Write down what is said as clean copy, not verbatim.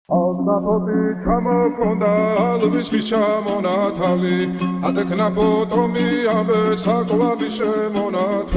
ალნაფოტი ჩამოქონდა ალვის ჩამონათავი ატეკნა ფოტომი ამე საკვალი შემონათავი